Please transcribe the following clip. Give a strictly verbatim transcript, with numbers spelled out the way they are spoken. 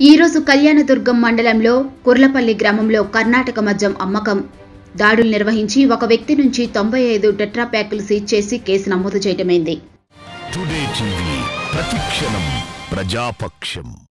ఈ రోజు కళ్యాణదుర్గం మండలంలో కుర్లపల్లి గ్రామంలో కర్ణాటక మద్యం అమ్మకం దాడులు నిర్వహించి ఒక వ్యక్తి నుంచి తొంభై ఐదు టెట్రా ప్యాకులు సీజ్ చేసి కేసు నమోదు చేయటమైంది. టుడే టీవీ ప్రతిక్షణం ప్రజాపక్షం.